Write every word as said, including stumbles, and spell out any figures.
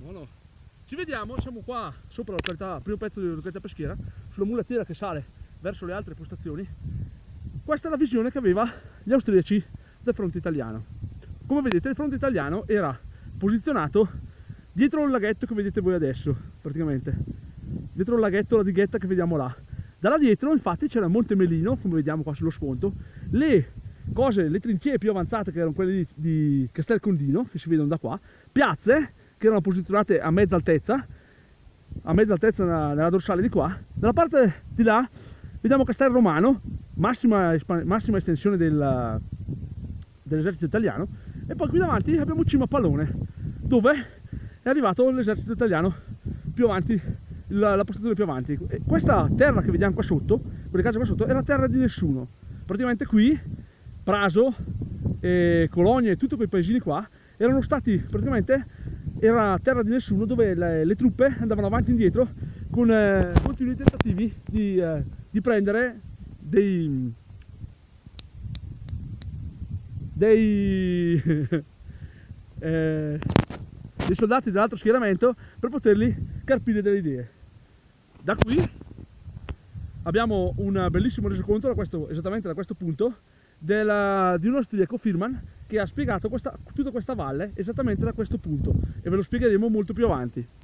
Buono. Ci vediamo, siamo qua sopra la località, primo pezzo di località peschiera, sulla mulattiera che sale verso le altre postazioni. Questa è la visione che aveva gli austriaci del fronte italiano. Come vedete il fronte italiano era posizionato dietro il laghetto che vedete voi adesso, praticamente. Dietro il laghetto, la dighetta che vediamo là. Da là dietro infatti c'era il Monte Melino, come vediamo qua sullo sfondo, le cose, le trincee più avanzate che erano quelle di, di Castel Condino, che si vedono da qua, piazze che erano posizionate a mezza altezza, a mezza altezza nella, nella dorsale di qua. Dalla parte di là vediamo Castel Romano, massima, massima estensione del, dell'esercito italiano, e poi qui davanti abbiamo Cima Pallone, dove è arrivato l'esercito italiano più avanti, la, la postazione più avanti. E questa terra che vediamo qua sotto, quelle case qua sotto, era terra di nessuno. Praticamente qui, Praso, e Colonia e tutti quei paesini qua erano stati praticamente, era terra di nessuno, dove le, le truppe andavano avanti e indietro con eh, continui tentativi di, eh, di prendere dei dei, eh, dei soldati dell'altro schieramento per poterli carpire delle idee. Da qui abbiamo un bellissimo resoconto da questo, esattamente da questo punto, della, di un austriaco, Firman, che ha spiegato questa, tutta questa valle esattamente da questo punto, e ve lo spiegheremo molto più avanti.